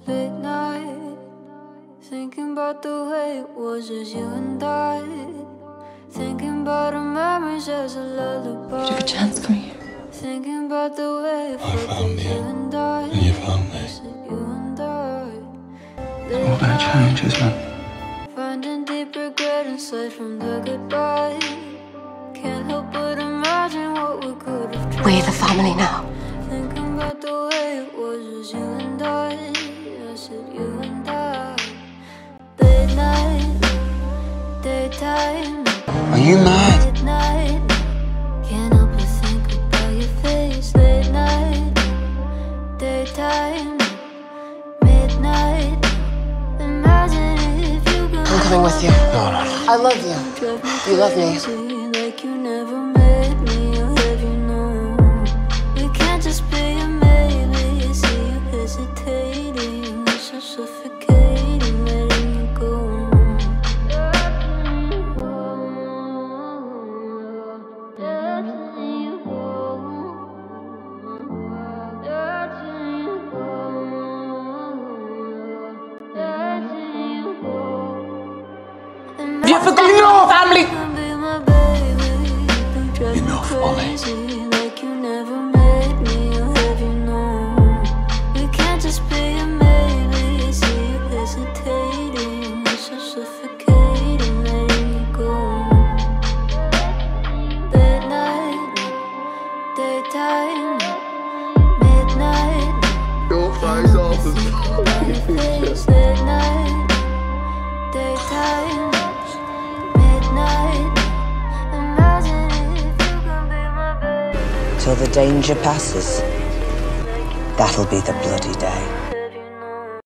Late night, thinking about the way it was just you and I. Thinking about our memories as a lullaby. You took a chance coming here. Thinking about the way it I found you, and I. and you found me. You and I. I'm all gonna change, isn't it? Finding deep regret inside from the goodbye. Can't help but imagine what we could have tried. We're the family now. Thinking about the way it was just you and I. I said you and I. Late night, daytime. Are you mad? Midnight, can't help but think about your face. Late night, daytime, midnight. Imagine if you could. I'm coming with you. No, no, no. I love you. You love me. Like you never made me, or have you known? We can't just be a maybe. See you hesitating, it's so suffocating, letting you go. You have forgotten your family. Enough, Ollie. Like you never made me, or have you known? We can't just be a maybe. See you hesitating, it's so suffocating, letting you go. Late night, daytime, midnight. Your face off as Late night, daytime, midnight. Imagine if you could be my baby. Till the danger passes. That'll be the bloody day.